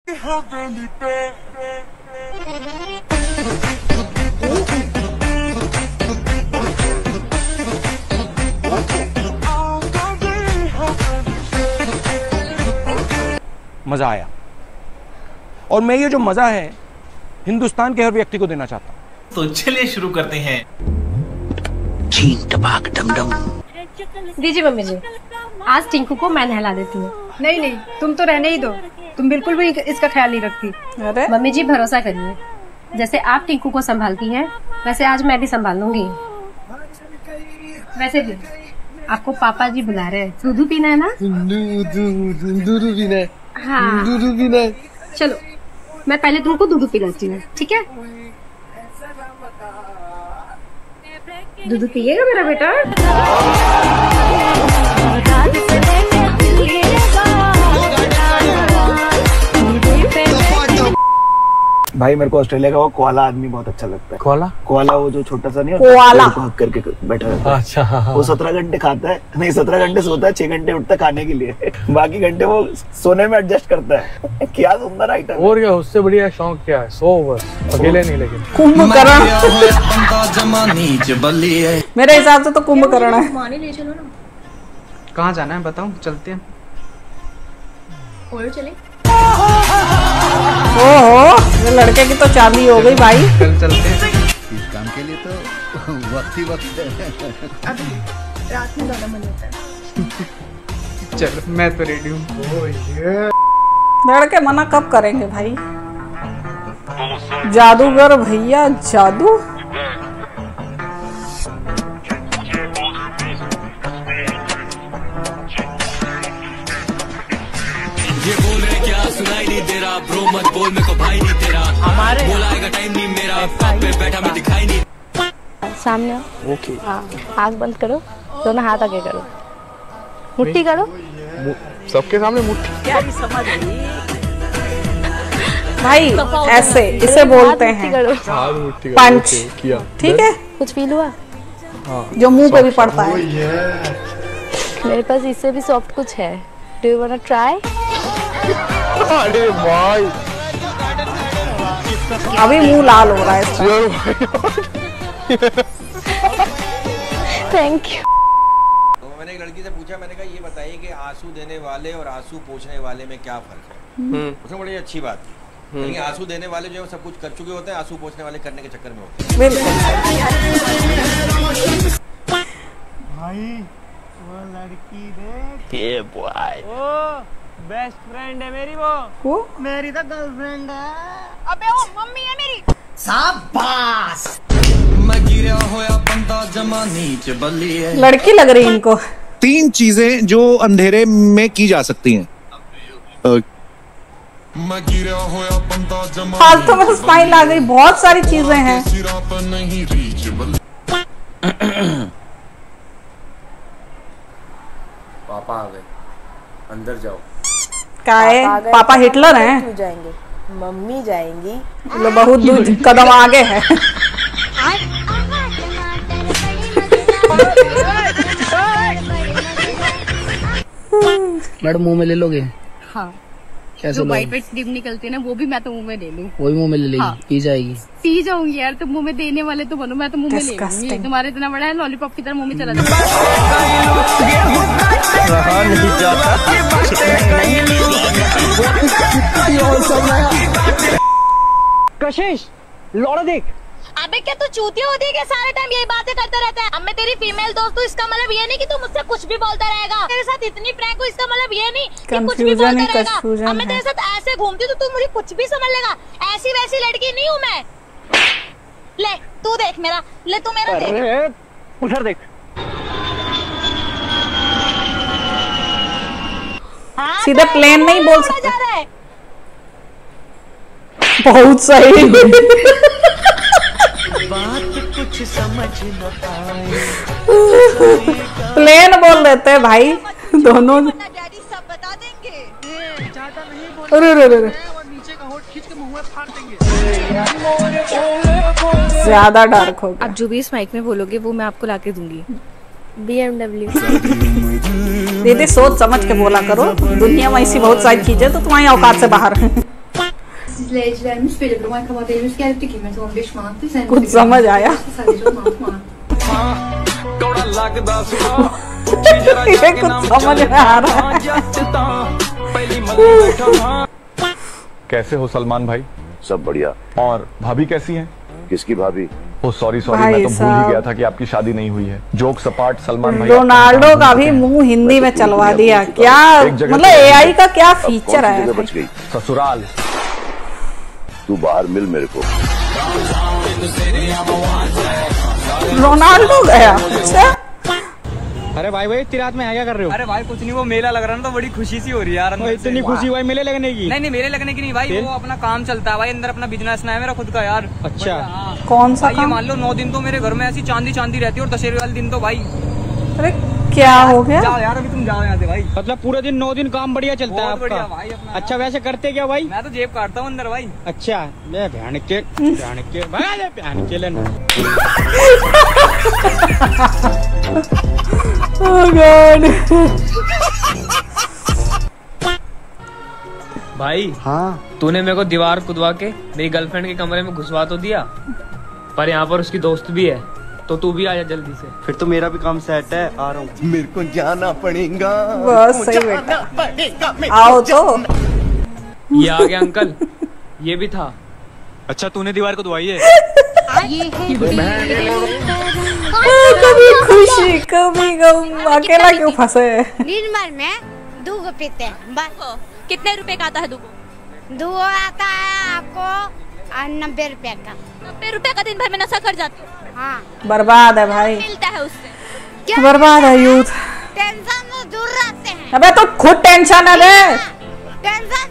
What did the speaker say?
मजा आया और मैं ये जो मजा है हिंदुस्तान के हर व्यक्ति को देना चाहता हूं। तो चलिए शुरू करते हैं। चीन टपाक डमडम। दीजिए मम्मी जी, आज टिंकू को मैं नहला देती हूँ। नहीं नहीं, तुम तो रहने ही दो, तुम बिल्कुल भी इसका ख्याल नहीं रखती। अरे मम्मी जी भरोसा करिए, जैसे आप टिंकू को संभालती हैं वैसे आज मैं भी संभाल लूंगी। वैसे भी आपको पापा जी बुला रहे हैं, दूध पीना है ना? दूध पीना है। हाँ दूध पीना है। चलो मैं पहले तुमको दूध पिलाती हूँ, ठीक है? दूध पिएगा मेरा बेटा? भाई मेरे को ऑस्ट्रेलिया का वो कोआला आदमी बहुत अच्छा लगता है। कोआला वो जो छोटा सा नहीं कोआला हक करके बैठा रहता है। अच्छा वो 17 घंटे खाता है, नहीं 17 घंटे सोता है, 6 घंटे उठता है खाने के लिए, बाकी घंटे वो सोने में एडजस्ट करता है। क्या सुंदर आइटम। और क्या उससे बढ़िया शौक क्या है? सो बस अकेले नहीं, लेकिन कुंभकर्ण मेरे हिसाब से तो कुंभकर्ण है। ले चलो ना। कहाँ जाना है बताओ, चलते हैं। चले। ओहो, ये लड़के की तो चांदी हो गई भाई। चलते हैं। इस काम के लिए तो वक्त ही वक्त है। अभी रात में ज्यादा मन होता है। चलो मैं तो रेडी हूँ। लड़के मना कब करेंगे भाई? जादूगर भैया जादू। ये बोल रहे क्या सुनाई नहीं दे रहा, ब्रो मत बोल मेरे को भाई नहीं तेरा, हमारे बोलाएगा टाइम नहीं मेरा, पाप पे बैठा मैं दिखाई नहीं। सामने ओके। हाँ, आँख बंद करो, दोनों हाथ आगे करो, मुट्ठी करो। सबके सामने मुट्ठी? क्या ही समझ भाई, ऐसे इसे बोलते हैं पंच। ठीक है, कुछ फील हुआ? जो मुंह पे भी पड़ता है। मेरे पास इससे भी सॉफ्ट कुछ है, डू यू वांना ट्राई? अरे भाई अभी मुंह लाल हो रहा है इसका। Thank you. तो मैंने एक लड़की से पूछा, मैंने कहा ये बताइए कि आंसू देने वाले और आंसू पोंछने वाले में क्या फर्क है? उसमें बड़ी अच्छी बात थी, लेकिन आंसू देने वाले जो है सब कुछ कर चुके होते हैं, आंसू पोंछने वाले करने के चक्कर में होते हैं। भाई वो लड़की देख, ये बॉय बेस्ट फ्रेंड है मेरी, वो मेरी तो गर्लफ्रेंड है। अबे वो मम्मी है मेरी। शाबाश। मैं गिरा होया बंदा जमा नीच बल्ली है। लड़की लग रही इनको। 3 चीजें जो अंधेरे में की जा सकती हैं। मैं गिरा होया बंदा जमा फालतू में स्माइल आ गई, बहुत सारी चीजें हैं। पापा आ गए, अंदर जाओ। क्या है? पापा हिटलर हैं? क्यों जाएंगे? मम्मी जाएंगी। लो बहुत दूर कदम आगे है। मैडम मुंह में ले लोगे? हाँ, कैसे जो वाइट वाइट स्ट्रिप निकलती है ना, वो भी मैं तो मुंह में ले लूं। वो भी मुंह में ले लेगी? हाँ। पी जाएगी? पी जाऊंगी यार, तुम मुंह में देने वाले तो बनो, मैं तो मुंह में ले लूंगी। तुम्हारे इतना बड़ा है, लॉलीपॉप की तरह मुंह में चला जाता। कशिश लौड़ा देख। अबे क्या तू चूतिया होती है क्या? सारे टाइम यही बातें करता रहता है। अब मैं तेरी फीमेल दोस्त हूँ, इसका मतलब ये नहीं कि तू मुझसे कुछ भी बोलता रहेगा। तेरे साथ इतनी प्रैंक हूँ, इसका मतलब ये नहीं कि कुछ भी बोलता रहेगा। अब मैं तेरे साथ ऐसे घूमती तो तू मुझे कुछ भी समझ लेगा। ऐसी वैसी लड़की नहीं हूँ मैं। ले तू देख मेरा, ले तू मेरा देख। उधर देख। सीधे प्लेन नहीं बोल सकता। बहुत सही। बात कुछ समझ न आए। प्लेन बोल देते हैं भाई दोनों। डैडी सब बता देंगे। ज्यादा नहीं बोल, अरे अरे अरे, और नीचे का होठ खींच के मुंह में फाड़ देंगे। ज्यादा डार्क हो गया। अब जो भी इस माइक में बोलोगे वो मैं आपको लाके दूंगी। BMW। दीदी सोच समझ के बोला करो, दुनिया में ऐसी बहुत सारी चीजें तो तुम्हारी औकात से बाहर है। izleyicilerimiz bilir. Romanya kabahatlerimiz geldi kıymeti 15 manatı. कुछ समझ आया? Sadece 16 manat. ये कुछ समझ में आ रहा है। कैसे हो सलमान भाई? सब बढ़िया। और भाभी कैसी हैं? किसकी भाभी? ओ सॉरी मैं तो भूल ही गया था कि आपकी शादी नहीं हुई है। जोक्स अपार्ट सलमान भाई, रोनाल्डो का भी मुंह हिंदी में चलवा दिया। क्या मतलब एआई का क्या फीचर है? बच गई ससुराल। तू बाहर मिल मेरे को। रोनाल्डो गया। अच्छा अरे भाई इतनी रात में क्या कर रहे हो? अरे भाई कुछ नहीं, वो मेला लग रहा है ना तो बड़ी खुशी सी हो रही है यार। इतनी खुशी भाई मेले लगने की? नहीं मेले लगने की नहीं भाई, वो अपना काम चलता है भाई, अंदर अपना बिजनेस ना है मेरा खुद का यार। अच्छा कौन सा ये मान लो 9 दिन तो मेरे घर में ऐसी चांदी रहती है, और दशहरे वाले दिन तो भाई। अरे क्या हो गया? जाओ यार, अभी तुम जाओ यहाँ से भाई। मतलब पूरे दिन 9 दिन काम बढ़िया चलता है आपका? भाई अपना। अच्छा वैसे करते क्या भाई? मैं तो जेब काटता हूँ अंदर भाई। अच्छा मैं भैन के लेना। Oh God. भाई हाँ, तूने मेरे को दीवार कुदवा के मेरी गर्लफ्रेंड के कमरे में घुसवा तो दिया, पर यहाँ पर उसकी दोस्त भी है, तो तू भी आजा जल्दी से। फिर तो मेरा भी काम सेट है, आ रहा हूँ। मेरे को जाना पड़ेगा। बस सही बेटा, आओ तो। ये आ गया अंकल, ये भी था। अच्छा तूने दीवार को दुआई है? कभी खुशी कभी गम, अकेला क्यों फंसे? दिन भर में 2 गो पीते हैं बस। कितने रुपए का आता है 2 गो? 2 गो आता है आपको 90 रुपए का। 90 रुपए का दिन भर में नशा कर जाते हो? हाँ। बर्बाद है भाई, मिलता है उससे। बर्बाद है यूथ। टेंशन में दूर रहते हैं। अबे तो खुद टेंशन है। टेंशन